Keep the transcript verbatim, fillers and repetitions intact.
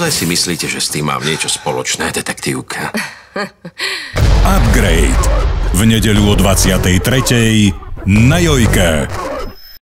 Naozaj si myslíte, že s tým mám niečo spoločné, detektívka? Upgrade. V nedeľu o dvadsiatej tretej na Jojke.